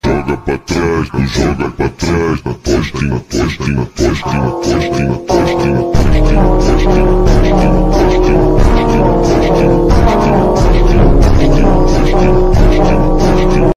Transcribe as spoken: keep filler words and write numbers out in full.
joga pra trás, tu joga pra trás, na tosquinha, tosquinha, tosquinha, tosquinha, tosquinha, tosquinha, tosquinha.